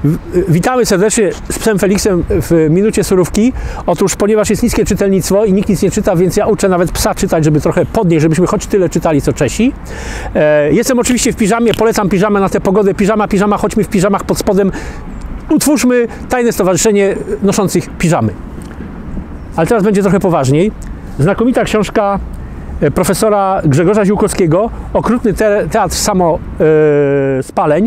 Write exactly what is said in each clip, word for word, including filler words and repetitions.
Witamy serdecznie z psem Feliksem w Minucie Surówki. Otóż, ponieważ jest niskie czytelnictwo i nikt nic nie czyta, więc ja uczę nawet psa czytać, żeby trochę podnieść, żebyśmy choć tyle czytali, co Czesi. Jestem oczywiście w piżamie, polecam piżamę na tę pogodę. Piżama, piżama, chodźmy w piżamach pod spodem. Utwórzmy tajne stowarzyszenie noszących piżamy. Ale teraz będzie trochę poważniej. Znakomita książka profesora Grzegorza Ziółkowskiego, Okrutny te teatr samospaleń.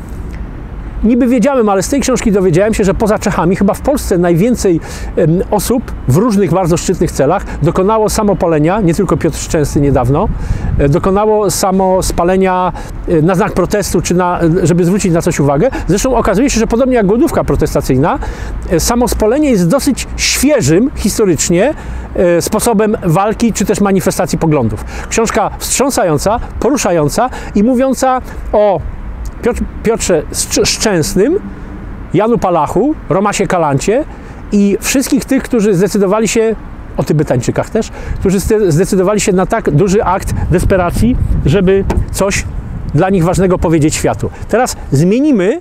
Niby wiedziałem, ale z tej książki dowiedziałem się, że poza Czechami chyba w Polsce najwięcej osób w różnych bardzo szczytnych celach dokonało samopalenia, nie tylko Piotr Szczęsny niedawno, dokonało samospalenia na znak protestu, czy na, żeby zwrócić na coś uwagę. Zresztą okazuje się, że podobnie jak głodówka protestacyjna, samospalenie jest dosyć świeżym historycznie sposobem walki, czy też manifestacji poglądów. Książka wstrząsająca, poruszająca i mówiąca o Piotr, Piotrze Szczęsnym, Janu Palachu, Romasie Kalancie i wszystkich tych, którzy zdecydowali się, o Tybetańczykach też, którzy zdecydowali się na tak duży akt desperacji, żeby coś dla nich ważnego powiedzieć światu. Teraz zmienimy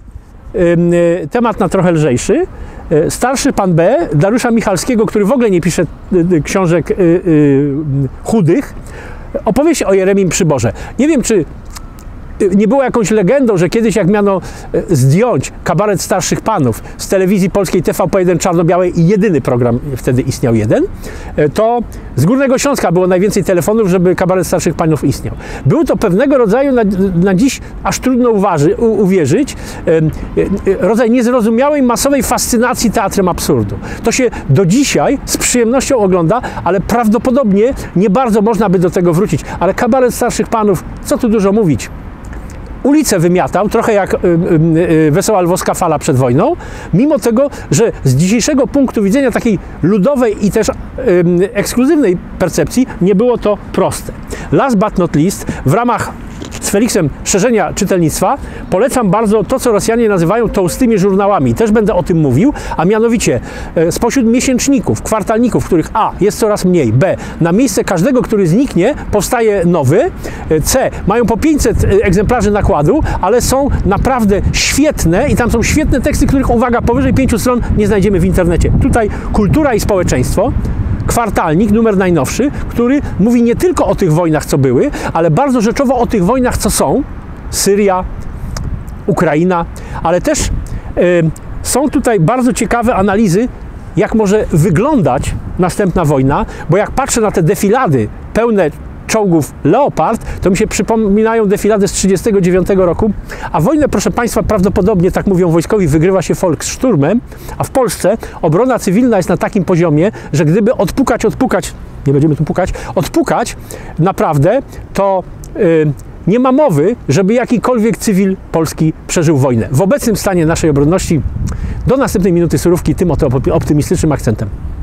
y, temat na trochę lżejszy. Starszy pan B, Dariusza Michalskiego, który w ogóle nie pisze y, książek y, y, chudych, opowieść o Jeremim Przyborze. Nie wiem, czy nie było jakąś legendą, że kiedyś jak miano zdjąć kabaret starszych panów z telewizji polskiej T V P jeden czarno-białej i jedyny program wtedy istniał jeden, to z Górnego Śląska było najwięcej telefonów, żeby kabaret starszych panów istniał. Był to pewnego rodzaju, na, na dziś aż trudno uważy, u, uwierzyć, rodzaj niezrozumiałej, masowej fascynacji teatrem absurdu. To się do dzisiaj z przyjemnością ogląda, ale prawdopodobnie nie bardzo można by do tego wrócić. Ale kabaret starszych panów, co tu dużo mówić, ulicę wymiatał, trochę jak y, y, y, Wesoła Lwowska Fala przed wojną, mimo tego, że z dzisiejszego punktu widzenia takiej ludowej i też y, y, ekskluzywnej percepcji nie było to proste. Last but not least, w ramach z Feliksem szerzenia czytelnictwa polecam bardzo to, co Rosjanie nazywają tołstymi żurnałami. Też będę o tym mówił, a mianowicie e, spośród miesięczników, kwartalników, których a. jest coraz mniej, b. na miejsce każdego, który zniknie, powstaje nowy, e, c. mają po pięćset egzemplarzy nakładu, ale są naprawdę świetne i tam są świetne teksty, których, uwaga, powyżej pięciu stron nie znajdziemy w internecie. Tutaj Kultura i społeczeństwo, kwartalnik, numer najnowszy, który mówi nie tylko o tych wojnach, co były, ale bardzo rzeczowo o tych wojnach, co są. Syria, Ukraina, ale też y, są tutaj bardzo ciekawe analizy, jak może wyglądać następna wojna, bo jak patrzę na te defilady pełne czołgów Leopard, to mi się przypominają defilady z trzydziestego dziewiątego roku, a wojnę, proszę Państwa, prawdopodobnie, tak mówią wojskowi, wygrywa się Volkssturmem, a w Polsce obrona cywilna jest na takim poziomie, że gdyby odpukać, odpukać, nie będziemy tu pukać, odpukać naprawdę, to yy, nie ma mowy, żeby jakikolwiek cywil polski przeżył wojnę. W obecnym stanie naszej obronności do następnej Minuty Surówki tym oto optymistycznym akcentem.